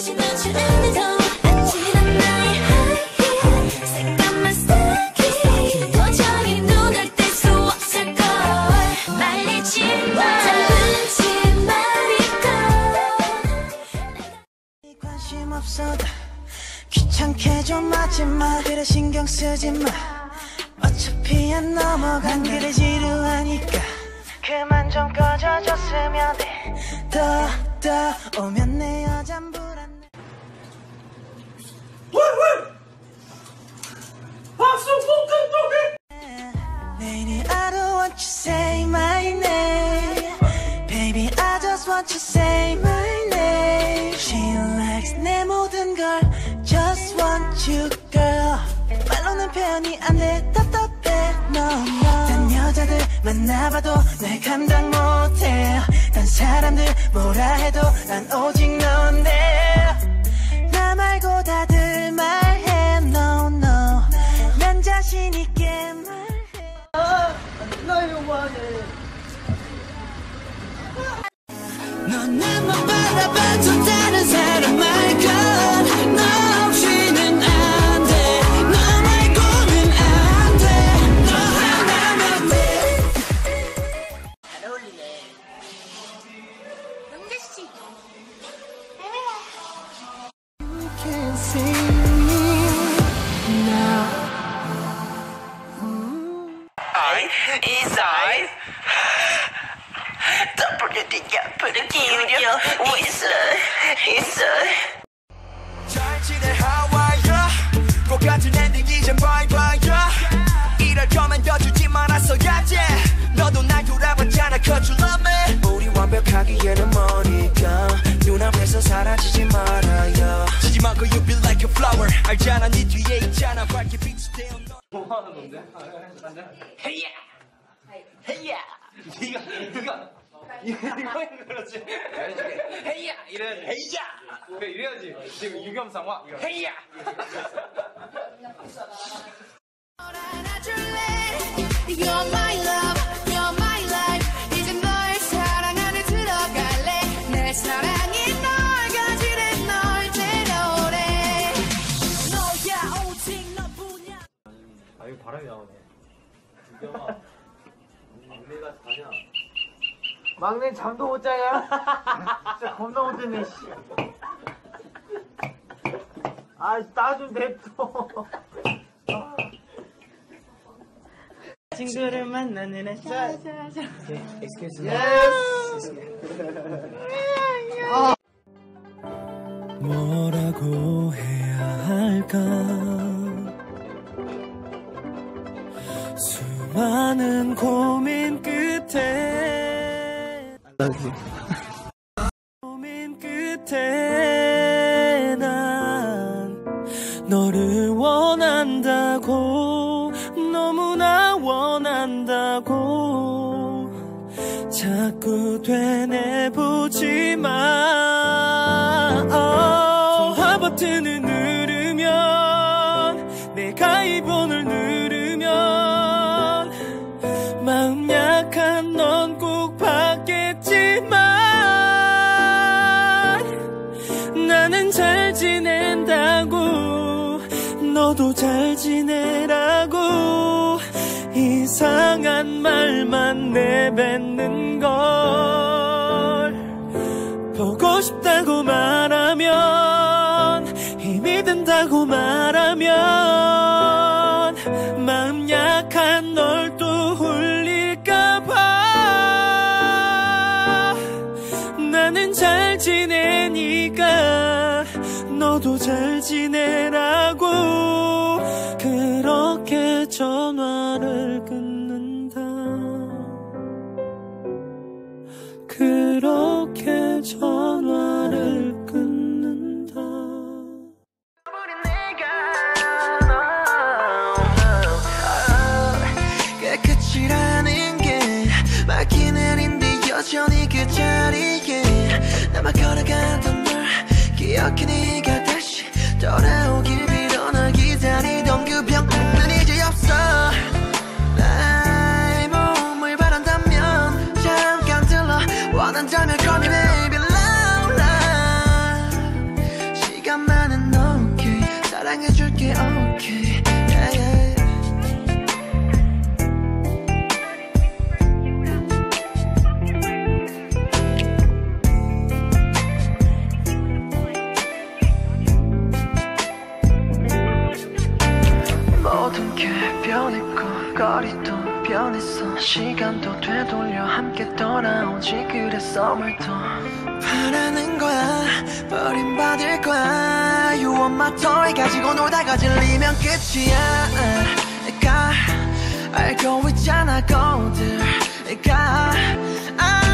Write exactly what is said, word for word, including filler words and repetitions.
귀찮게 좀 하지마. 그래 신경 쓰지마. 어차피 안 넘어간 그래 지루하니까 그만 좀 꺼져줬으면 해. 더 더 오면 내 여잔 불안해. Lady, I don't want you say my name. Baby, I just want you say my name. She likes 내 모든 걸 just want you girl. 말로는 표현이 안 돼 답답해 no no. 딴 여자들 만나봐도 날 감당 못해. 딴 사람들 뭐라 해도 난 오직 넌데. 나 말고 다들 말해 no no. 난 자신 있게 말해. 아, 나 이거 뭐하네. 넌 나만 바라봐도 다른 사람 말건 너 없이는 안 돼. 너 말고는 안 돼. 너 하나만 돼. 잘 어울리네. 영재씨. You can see me now. I inside. Don't forget to get put a key in your whistle, whistle. 잘 지내 하와이야. 똑같은 엔딩 이젠 바이바이야. 이럴 거면 더 주지 말았어야지. 너도 날 돌아봤잖아 cause you love me. 우리 완벽하기에는 머니까 눈앞에서 사라지지 말아요. 지지 말고 you be like a flower. 알잖아 네 뒤에 있잖아 밝게 빛을 너. 뭐 하는 건데? 헤이야 헤이야. 네가 네가 이거 이거 그렇지. 헤이야 이래야지. 헤이야. 그래 이래야지. 지금 유겸상화 헤이야. You're my love, you're my life. 이제 널 사랑하는 들어갈래. 내 사랑이 널 가지래 널 데려오래. 너야 오직 너뿐이야. 아 이거 바람이 나오네. 유겸아. 막내가 자냐? 막내 잠도 못 자냐? 진짜 겁나 못 자네 씨. 아 나 좀 냅둬. 친구를 만나는 애 자자자. Excuse me. Yes. 아. 뭐라고 해야 할까? 수많은 고민 끝에 고민 끝에 난 너를 원한다고 너무나 원한다고 자꾸 되뇌보지 마. 통화 버튼을 누르면 내가 이번을 누르면 마음 약한 넌 꼭 받겠지만 나는 잘 지낸다고 너도 잘 지내라고 이상한 말만 내뱉는 걸 보고 싶다고 말하면 힘이 든다고 말하면 마음 약한 널 또 울릴까봐 나는 잘 지내니까 너도 잘 지내라고 그렇게 전화를 끊는다. 그렇게 전화를 끊는다. 깨끗이라는 게 막힌 일인데 여전히 그 자리에 남아 걸어가던 널 기억해 네가 다시 돌아오길 빌어 널 기다리던 그 병은 이제 없어. 나의 몸을 바란다면 잠깐 들러 원한다면 call me baby loud loud. 바뀌었고 거리도 변했어 시간도 되돌려 함께 돌아오지 그래서 뭘 더 바라는 거야 버림받을 거야 You want my toy 가지고 놀다가 질리면 끝이야 가 알고 있잖아 거들가